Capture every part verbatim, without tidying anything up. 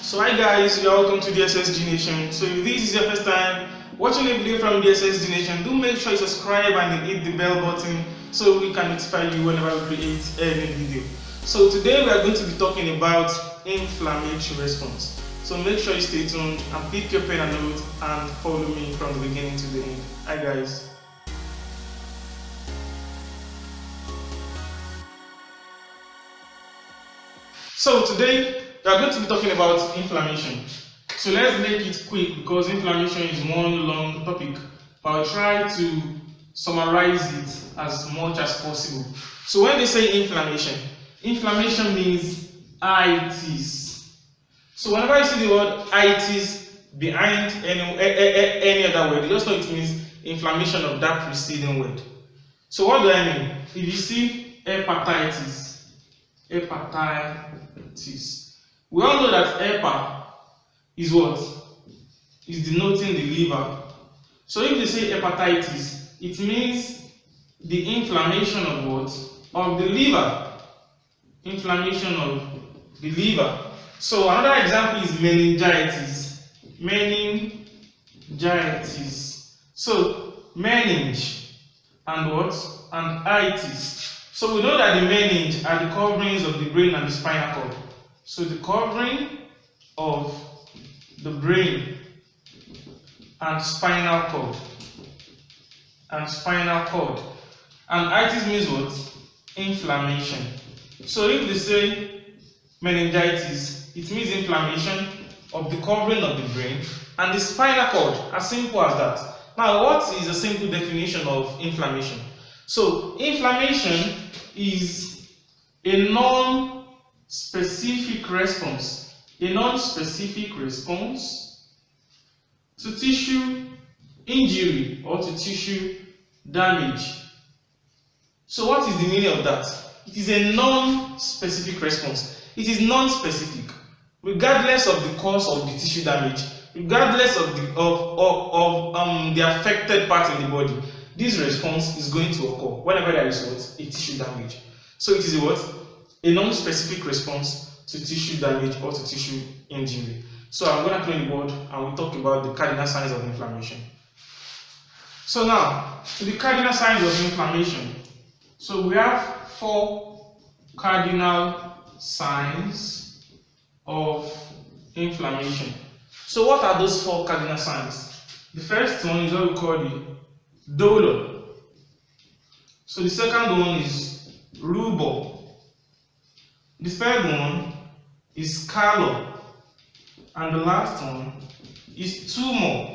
So hi guys, you're welcome to D S S G Nation. So if this is your first time watching a video from D S S G Nation, do make sure you subscribe and hit the bell button so we can notify you whenever we create any video. So today we are going to be talking about inflammatory response. So make sure you stay tuned and pick your pen and note and follow me from the beginning to the end. Hi guys. So today we are going to be talking about inflammation. So let's make it quick because inflammation is one long topic, but I'll try to summarize it as much as possible. So when they say inflammation, inflammation means itis. So whenever you see the word itis behind any, any other word, you just know it means inflammation of that preceding word. So what do I mean? If you see hepatitis, hepatitis. We all know that hepa is what? Is denoting the liver. So if they say hepatitis, it means the inflammation of what? Of the liver. Inflammation of the liver. So another example is meningitis. Meningitis. So meninge and what? And itis. So we know that the meninge are the coverings of the brain and the spinal cord. So the covering of the brain and spinal cord and spinal cord. And itis means what? Inflammation. So if they say meningitis, it means inflammation of the covering of the brain and the spinal cord. As simple as that. Now, what is a simple definition of inflammation? So inflammation is a non-specific response, a non-specific response to tissue injury or to tissue damage. So what is the meaning of that? It is a non-specific response. It is non-specific, regardless of the cause of the tissue damage, regardless of the of, of, of um, the affected part in the body. This response is going to occur whenever there is what? A tissue damage. So it is a what? A non-specific response to tissue damage or to tissue injury. So I'm going to clear the board and we'll talk about the cardinal signs of inflammation. So now, the cardinal signs of inflammation. So we have four cardinal signs of inflammation. So what are those four cardinal signs? The first one is what we call the dolor. So the second one is rubor. The third one is scalor. And the last one is tumor.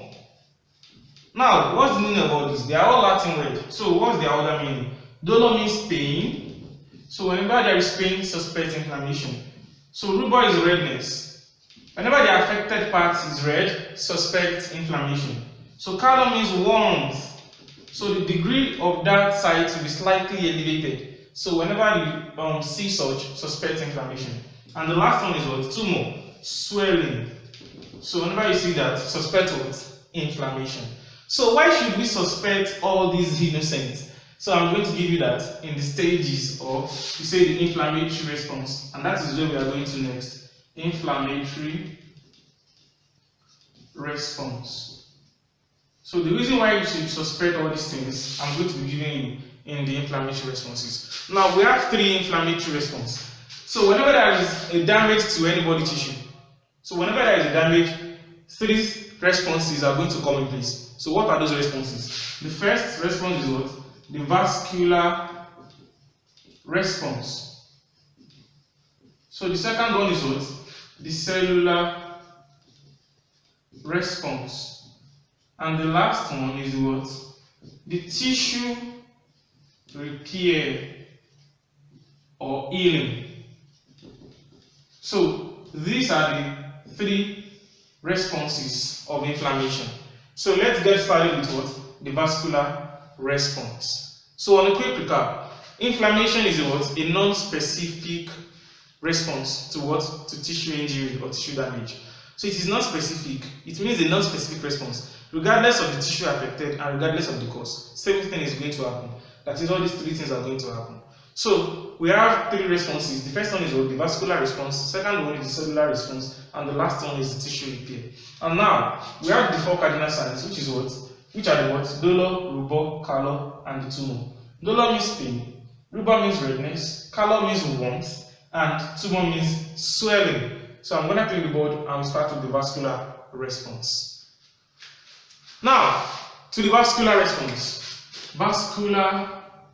Now, what's the meaning of all this? They are all Latin words. So what's their other meaning? Dolor means pain. So whenever there is pain, suspect inflammation. So rubor is redness. Whenever the affected part is red, suspect inflammation. So scalor means warmth. So the degree of that site will be slightly elevated. So whenever you um, see such, suspect inflammation. And the last one is what? Tumor, swelling. So whenever you see that, suspect what? Inflammation. So why should we suspect all these innocent? So I'm going to give you that in the stages of, you say the inflammatory response. And that is where we are going to next. Inflammatory response. So the reason why you should suspect all these things, I'm going to be giving you in the inflammatory responses. Now we have three inflammatory responses. So whenever there is a damage to any body tissue, so whenever there is a damage, three responses are going to come in place. So what are those responses? The first response is what? The vascular response. So the second one is what? The cellular response. And the last one is what? The tissue repair or healing. So these are the three responses of inflammation. So let's get started with what? The vascular response. So on a quick recap, inflammation is what? A non-specific response to what? To tissue injury or tissue damage. So it is not specific. It means a non-specific response, regardless of the tissue affected and regardless of the cause. Same thing is going to happen. That is, all these three things are going to happen. So we have three responses. The first one is what? The vascular response, second one is the cellular response, and the last one is the tissue repair. And now we have the four cardinal signs, which is what? Which are the what? Dolor, rubor, calor, and the tumor. Dolor means pain, rubor means redness, calor means warmth, and tumor means swelling. So I'm going to clean the board and we'll start with the vascular response. Now, to the vascular response. Vascular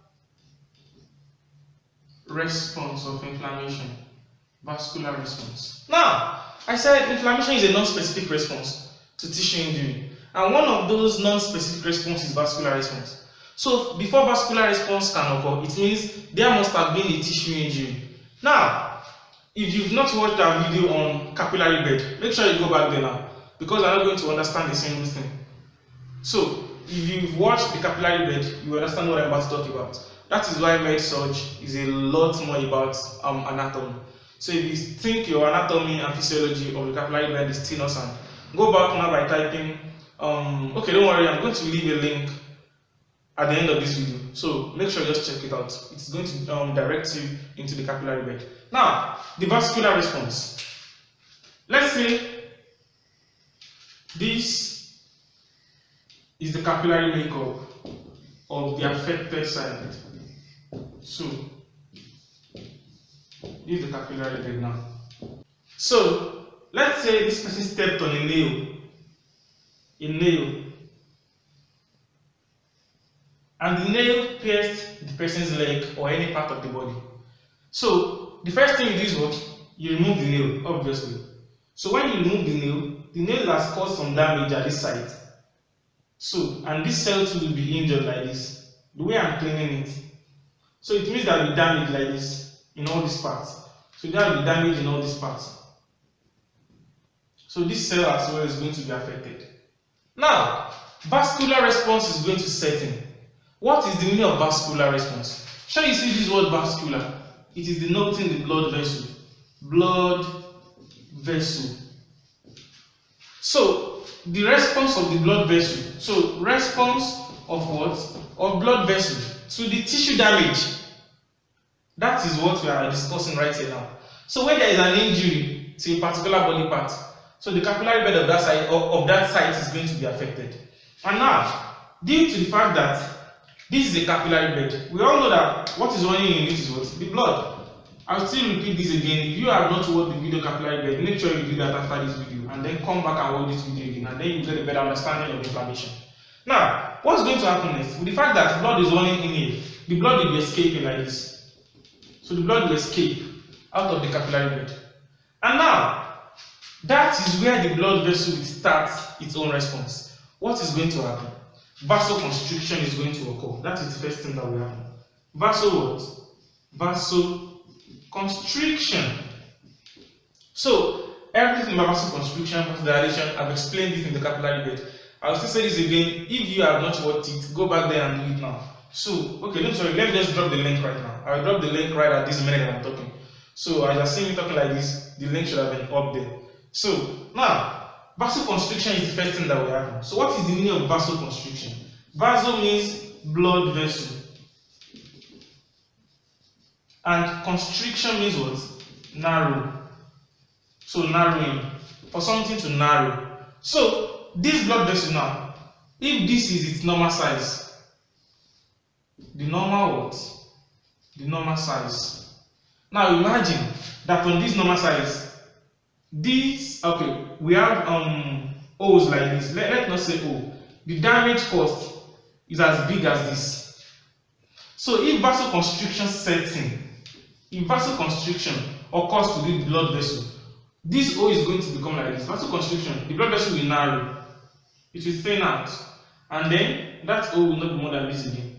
response of inflammation. Vascular response. Now, I said inflammation is a non-specific response to tissue injury. And one of those non-specific responses is vascular response. So, before vascular response can occur, it means there must have been a tissue injury. Now, if you've not watched our video on capillary bed, make sure you go back there now, because I'm not going to understand the same thing. So, if you've watched the capillary bed, you understand what I'm about to talk about. That is why med-surg is a lot more about um, anatomy. So if you think your anatomy and physiology of the capillary bed is still not sound, go back now by typing, um, okay, don't worry, I'm going to leave a link at the end of this video. So make sure you just check it out. It's going to um, direct you into the capillary bed. Now, the vascular response. Let's say this is the capillary makeup of the affected side. So, this is the capillary bed now. So, let's say this person stepped on a nail, a nail, and the nail pierced the person's leg or any part of the body. So, the first thing you do is what? You remove the nail, obviously. So, when you remove the nail, the nail has caused some damage at this site. So, and this cell too will be injured like this, the way I'm cleaning it. So it means that we damage like this in all these parts. So there will be damage in all these parts. So this cell as well is going to be affected. Now, vascular response is going to set in. What is the meaning of vascular response? Shall you see this word vascular? It is denoting the blood vessel. Blood vessel. So the response of the blood vessel. So response of what? Of blood vessel to the tissue damage. That is what we are discussing right here now. So when there is an injury to a particular body part, so the capillary bed of that site of, of that site is going to be affected. And now, due to the fact that this is a capillary bed, we all know that what is running in it is what? The blood. I'll still repeat this again. If you have not watched the video capillary bed, make sure you do that after this video and then come back and watch this video again, and then you get a better understanding of inflammation. Now, what's going to happen next? With the fact that blood is running in here, the blood will be escaping like this. So the blood will escape out of the capillary bed. And now, that is where the blood vessel will start its own response. What is going to happen? Vasoconstriction is going to occur. That is the first thing that will happen. Vaso what? Vasoconstriction. So, everything about vasoconstriction, vasodilation, I've explained this in the capillary bed. I'll still say this again. If you have not watched it, go back there and do it now. So, okay, don't sorry, let me just drop the link right now. I'll drop the link right at this minute that I'm talking. So, as you see me talking like this, the link should have been up there. So, now, vasoconstriction is the first thing that will happen. So, what is the meaning of vasoconstriction? Vaso means blood vessel. And constriction means what? Narrow. So, narrowing. For something to narrow. So, this blood vessel now, if this is its normal size, the normal what? The normal size. Now imagine that on this normal size, this, okay, we have um O's like this. Let, let's not say O. The damage caused is as big as this. So if vasoconstriction sets in, if vasoconstriction occurs to the blood vessel, this O is going to become like this. Vasoconstriction, the blood vessel will narrow. It will thin out. And then that O will not be more than this again.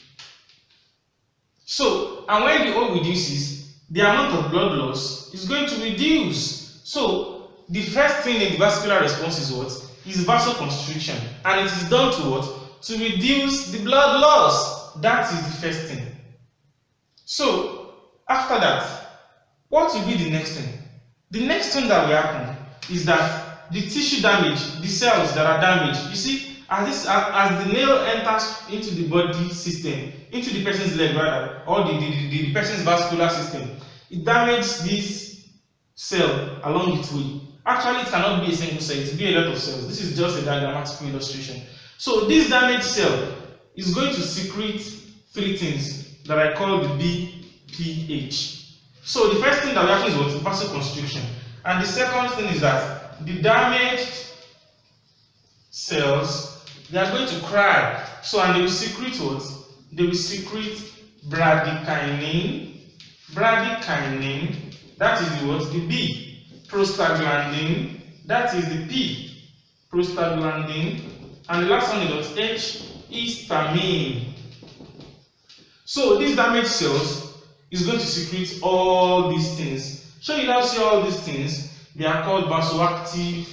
So, and when the O reduces, the amount of blood loss is going to reduce. So, the first thing in the vascular response is what? Is vasoconstriction. And it is done to what? To reduce the blood loss. That is the first thing. So, after that, what will be the next thing? The next thing that will happen is that the tissue damage, the cells that are damaged, you see, as this as, as the nail enters into the body system, into the person's leg rather, or the, the, the, the person's vascular system, it damages this cell along its way. Actually, it cannot be a single cell, it will be a lot of cells. This is just a diagrammatic illustration. So this damaged cell is going to secrete three things that I call the B P H. So the first thing that will happen is what? Vasoconstriction. And the second thing is that the damaged cells, they are going to cry. So, and they will secrete what? They will secrete bradykinin. Bradykinin, that is the what? The B. Prostaglandin, that is the P. Prostaglandin. And the last one is what? H. Histamine. So these damaged cells is going to secrete all these things. So you now see all these things, they are called vasoactive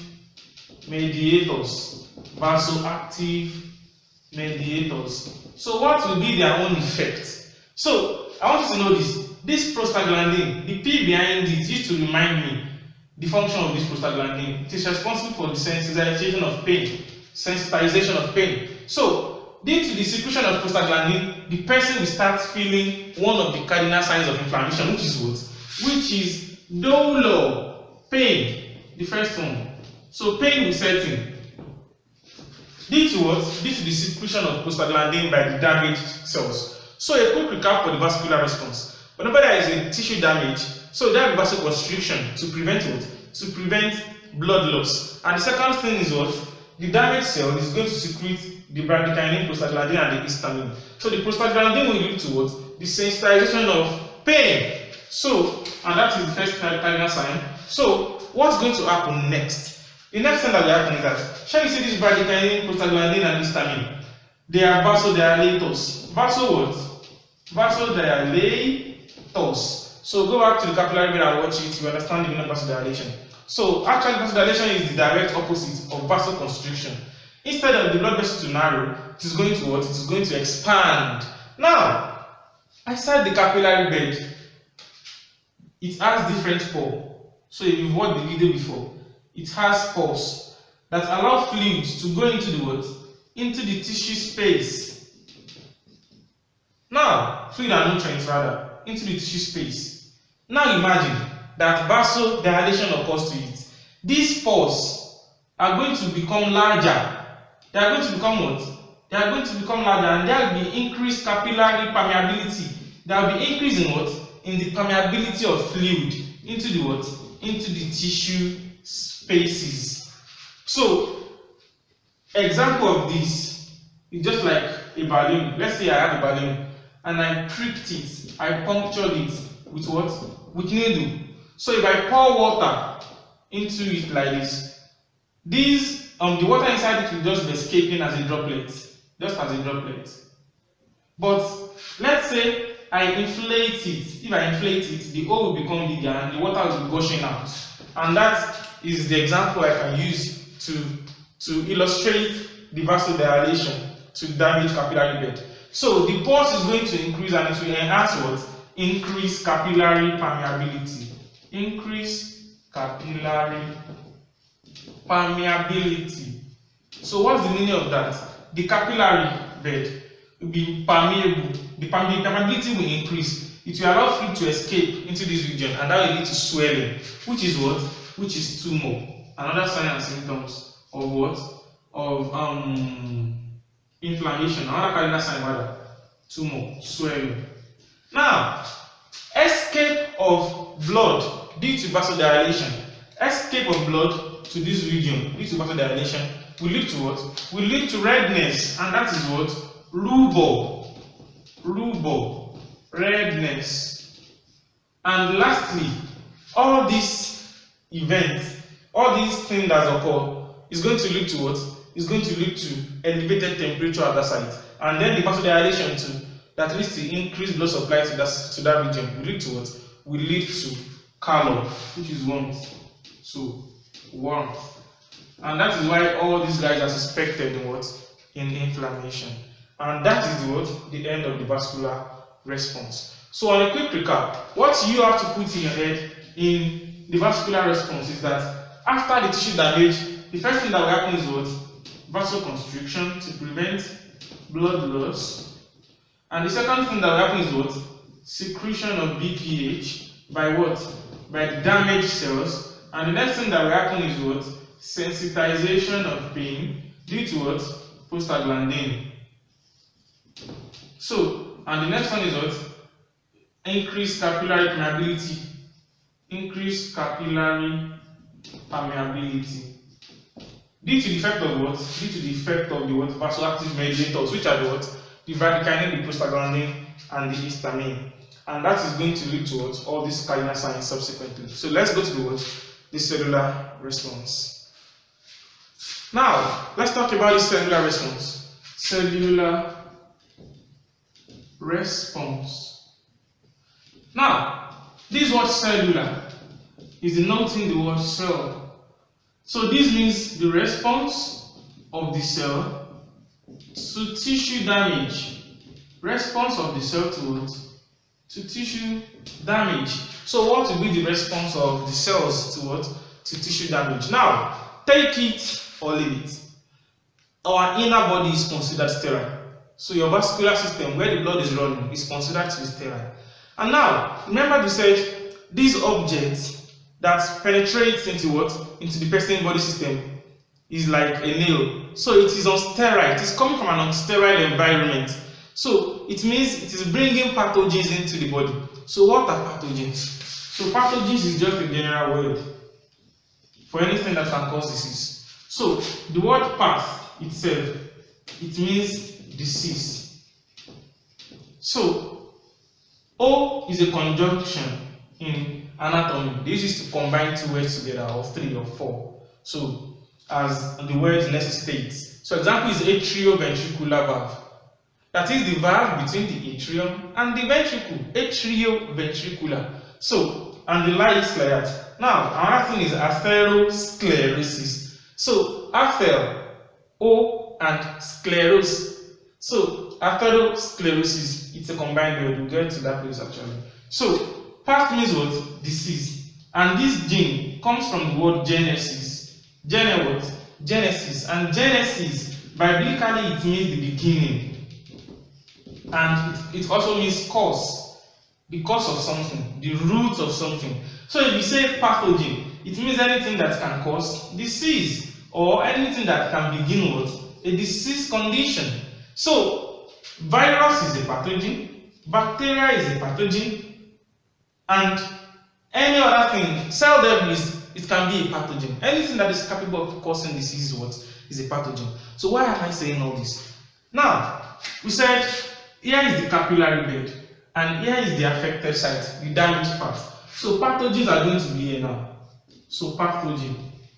mediators. Vasoactive mediators. So what will be their own effect? So I want you to know this. This prostaglandin, the P behind it used to remind me the function of this prostaglandin. It is responsible for the sensitization of pain. Sensitization of pain. So due to the secretion of prostaglandin, the person will start feeling one of the cardinal signs of inflammation, which is what? Which is dolor, pain, the first one. So pain will set in. Due to what? Due to the secretion of prostaglandin by the damaged cells. So a quick recap for the vascular response. Whenever there is a tissue damage, so there will be vasoconstriction to prevent what? To prevent blood loss. And the second thing is what? The damaged cell is going to secrete the bradykinin, prostaglandin, and the histamine. So the prostaglandin will lead to what? The sensitization of pain. So, and that is the first cardinal sign. So, what's going to happen next? The next thing that will happen is that, shall we see this bradykinin, prostaglandin, and histamine? They are vasodilators. Vaso what? Vasodilators. So go back to the capillary bed and watch it, you understand the meaning of vasodilation. So actually vasodilation is the direct opposite of vasoconstriction. Instead of the blood vessel to narrow, it is going to what? It is going to expand. Now, inside the capillary bed, it has different pores. So if you've watched the video before, it has pores that allow fluids to go into the what? Into the tissue space. Now, fluid and nutrients rather, into the tissue space. Now imagine that vasodilation occurs to it. These pores are going to become larger. They are going to become what? They are going to become larger, and there will be increased capillary permeability. There will be increase in what? In the permeability of fluid into the what? Into the tissue spaces. So, example of this is just like a balloon. Let's say I have a balloon and I pricked it, I punctured it with what? With needle. So if I pour water into it like this, these um the water inside it will just be escaping as a droplet, just as a droplet. But let's say I inflate it. If I inflate it, the hole will become bigger and the water will be gushing out. And that is the example I can use to to illustrate the vasodilation to damage capillary bed. So the pores is going to increase and it will enhance what? Increase capillary permeability. Increase capillary permeability. So what's the meaning of that? The capillary bed will be permeable. The permeability will increase. It will allow fluid to escape into this region, and that will lead to swelling, which is what? Which is tumor. Another sign and symptoms of what? Of um inflammation. Another cardinal sign rather. Tumor, swelling. Now, escape of blood due to vasodilation. Escape of blood to this region due to vasodilation will lead to what? Will lead to redness, and that is what? Rubor. Rubor. Redness. And lastly, all these events, all these things that occur is going to lead to what? Is going to lead to elevated temperature at that site. And then the vasodilation too, that leads to increased blood supply to that, to that region, will lead to what? Will lead to calor, which is warmth. So, warmth. And that is why all these guys are suspected in what? In inflammation. And that is what? The end of the vascular response. So on a quick recap, what you have to put in your head in the vascular response is that after the tissue damage, the first thing that will happen is what? vasoconstriction to prevent blood loss. And the second thing that will happen is what? Secretion of B P H by what? By damaged cells. And the next thing that will happen is what? Sensitization of pain due to what? Prostaglandin. So, and the next one is what? Increased capillary permeability. Increased capillary permeability. Due to the effect of what? Due to the effect of the what? Vasoactive mediators, which are the what? The bradykinin, the prostaglandin, and the histamine. And that is going to lead to what? All these cardinal signs subsequently. So let's go to the what? The cellular response. Now, let's talk about the cellular response. Cellular response. Now, this word cellular is denoting the word cell. So this means the response of the cell to tissue damage. Response of the cell to what? To tissue damage. So what will be the response of the cells to what? To tissue damage. Now, take it or leave it. Our inner body is considered sterile. So your vascular system, where the blood is running, is considered to be sterile. And now, remember we said these objects that penetrates into what? Into the person's body system is like a nail. So it is unsterile. It is coming from an unsterile environment. So it means it is bringing pathogens into the body. So what are pathogens? So pathogens is just a general word for anything that can cause disease. So the word path itself, it means disease. So O is a conjunction in anatomy. This is to combine two words together, or three or four. So as the word necessitates. So example is atrioventricular valve. That is the valve between the atrium and the ventricle. Atrioventricular. So, and the line is like that. Now, another thing is atherosclerosis. So, ather, O, and scleros. So, atherosclerosis, it's a combined word. We'll get to that place actually. So, path means what? Disease. And this gene comes from the word genesis. Gene what? Genesis. And genesis, biblically, it means the beginning. And it, it also means cause. The cause of something. The root of something. So if you say pathogen, it means anything that can cause disease. Or anything that can begin with a disease condition. So, virus is a pathogen. Bacteria is a pathogen. And any other thing, cell debris, it can be a pathogen. Anything that is capable of causing disease is what? Is a pathogen. So why am I saying all this? Now, we said here is the capillary bed, and here is the affected site, the damaged part. So pathogens are going to be here now. So pathogen.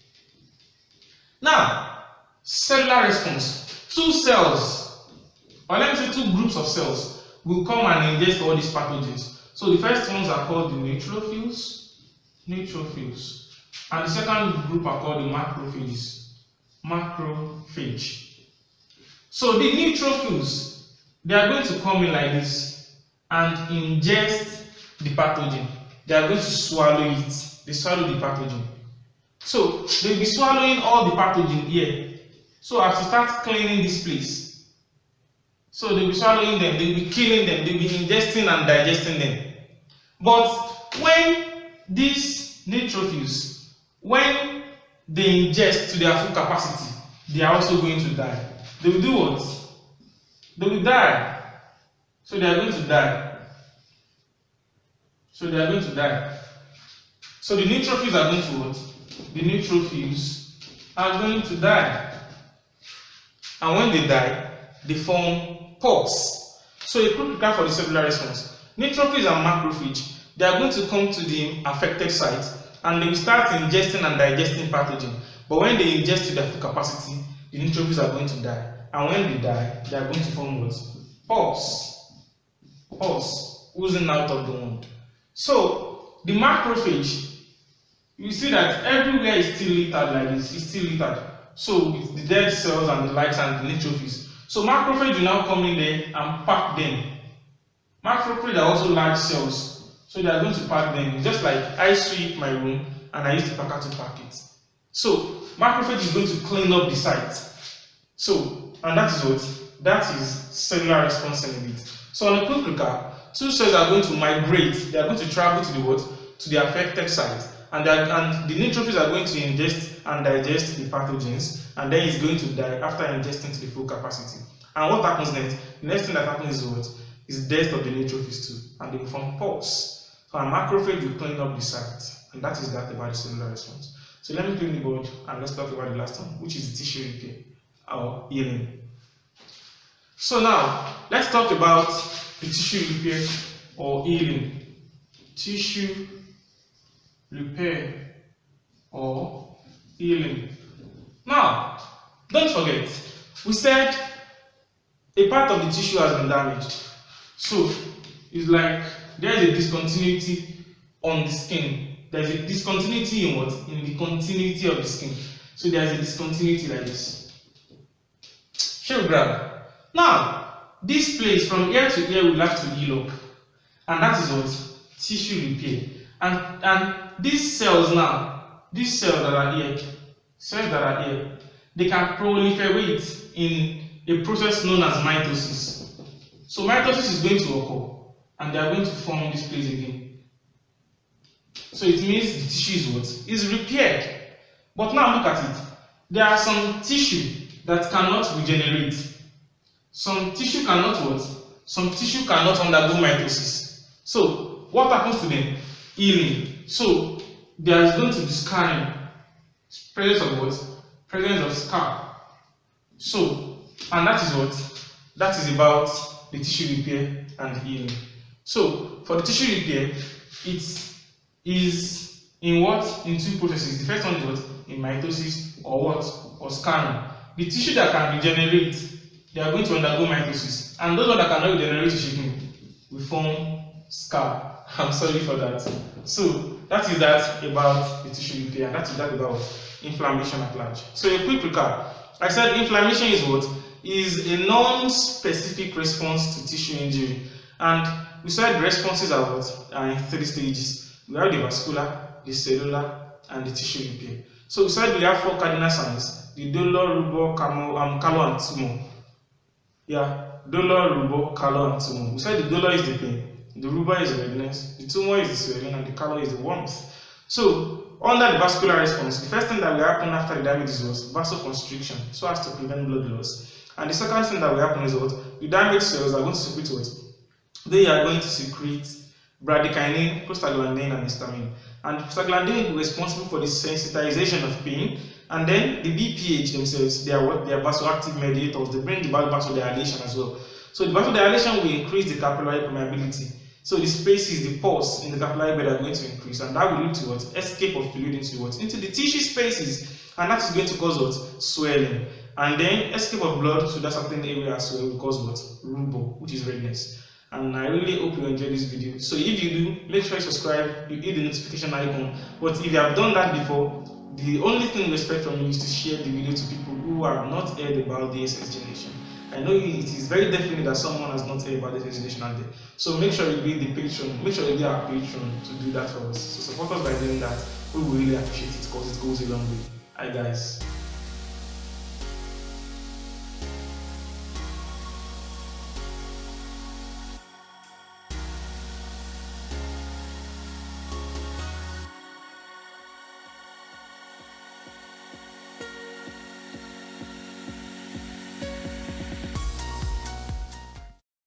Now, cellular response. Two cells, or let me say two groups of cells, will come and ingest all these pathogens. So the first ones are called the neutrophils, neutrophils, and the second group are called the macrophages, macrophage. So the neutrophils, they are going to come in like this and ingest the pathogen. They are going to swallow it. They swallow the pathogen. So they'll be swallowing all the pathogen here. So as to start cleaning this place. So they'll be swallowing them, they'll be killing them, they'll be ingesting and digesting them. But when these neutrophils, when they ingest to their full capacity, they are also going to die. They will do what? They will die. So they are going to die. So they are going to die. So the neutrophils are going to what? The neutrophils are going to die. And when they die, they form pus. So a quick recap for the cellular response. Neutrophils and macrophage, they are going to come to the affected site and they will start ingesting and digesting pathogen. But when they ingest to their full capacity, the neutrophils are going to die. And when they die, they are going to form what? Pus. Pus, oozing out of the wound. So, the macrophage, you see that everywhere is still littered like this. It's still littered. So, with the dead cells and the lights and the neutrophils. So, macrophage will now come in there and pack them. Macrophage are also large cells. So, they are going to pack them. It's just like I sweep my room and I use the packer to pack it. So, macrophage is going to clean up the site. So, and that is what? That is cellular response in a bit. So on a quick recap, two cells are going to migrate, they are going to travel to the what? To the affected site. And, are, and the neutrophils are going to ingest and digest the pathogens, and then it's going to die after ingesting to the full capacity. And what happens next? The next thing that happens is what? Is death of the neutrophils too, and they will form pus. So a macrophage will clean up the site, and that is that about the cellular response. So let me clean the board and let's talk about the last one, which is the tissue repair or healing. So now let's talk about the tissue repair or healing. Tissue repair or healing. Now, don't forget, we said a part of the tissue has been damaged. So it's like there is a discontinuity on the skin. There is a discontinuity in what? In the continuity of the skin. So there is a discontinuity like this. Shall we grab? Now, this place from ear to ear will have to heal up. And that is what? Tissue repair. And, and these cells now, these cells that are here, cells that are here, they can proliferate in a process known as mitosis. So mitosis is going to occur, and they are going to form this place again. So it means the tissue is what? Is repaired. But now look at it. There are some tissue that cannot regenerate. Some tissue cannot what? Some tissue cannot undergo mitosis. So what happens to them? Healing. So there is going to be scarring. Presence of what? Presence of scar. So, and that is what? That is about the tissue repair and healing. So for the tissue repair, it is in what? In two processes. The first one is what? In mitosis or what? Or scarring. The tissue that can regenerate, they are going to undergo mitosis. And those that cannot regenerate tissue will form scar. I'm sorry for that. So that is that about the tissue repair, and that is that about inflammation at large. So a quick recap. I said inflammation is what? Is a non-specific response to tissue injury. And we said the responses are what? Are in three stages. We have the vascular, the cellular, and the tissue repair. So we said we have four cardinal signs: the dolor, rubor, camo, um, calo, and tumor. Yeah, dolor, rubor, calo, and tumor. We said the dolor is the pain. The rubor is the redness, the tumor is the swelling, and the calo is the warmth. So, under the vascular response, the first thing that will happen after the damage is what? Vasoconstriction, so as to prevent blood loss. And the second thing that will happen is what? The damaged cells are going to secrete what? They are going to secrete bradykinin, prostaglandin, and histamine. And the prostaglandin will be responsible for the sensitization of pain. And then the B P H themselves, they are what? They are vasoactive mediators. They bring about vasodilation as well. So the vasodilation will increase the capillary permeability. So the spaces, the pores in the capillary bed are going to increase, and that will lead to what? Escape of fluid into what? Into the tissue spaces, and that is going to cause what? Swelling. And then escape of blood to that certain area as well will cause what? Rubor, which is redness. And I really hope you enjoyed this video. So if you do, make sure you subscribe, you hit the notification icon. But if you have done that before, the only thing we expect from you is to share the video to people who have not heard about the S S generation. I know it is very definite that someone has not heard about the S S generation out there. So make sure you be the patron, make sure you be our patron to do that for us. So support us by doing that. We will really appreciate it because it goes a long way. Hi guys.